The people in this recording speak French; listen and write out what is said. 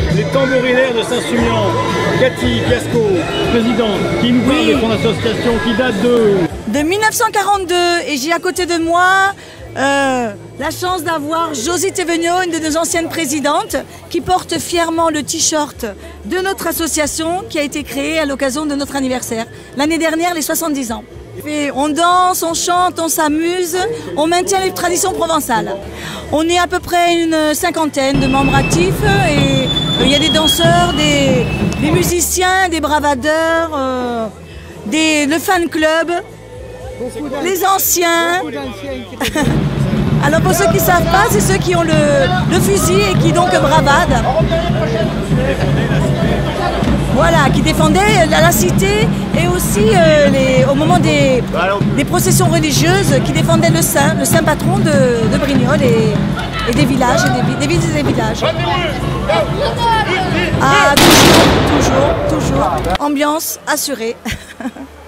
les tambourinaires de Saint-Sumian. Cathy Piasco, présidente, qui nous parle de son association qui date de 1942. Et j'ai à côté de moi la chance d'avoir Josie Thévenot, une de nos anciennes présidentes, qui porte fièrement le t-shirt de notre association qui a été créée à l'occasion de notre anniversaire. L'année dernière, les 70 ans. Et on danse, on chante, on s'amuse, on maintient les traditions provençales. On est à peu près une cinquantaine de membres actifs et il y a des danseurs, des musiciens, des bravadeurs, le fan club, les anciens. Alors pour ceux qui ne savent pas, c'est ceux qui ont le fusil et qui donc bravadent. Voilà, qui défendaient la cité et aussi au moment des processions religieuses, qui défendaient le saint patron de Brignoles et des villages, des villes et des villages. Ah, toujours, ambiance assurée.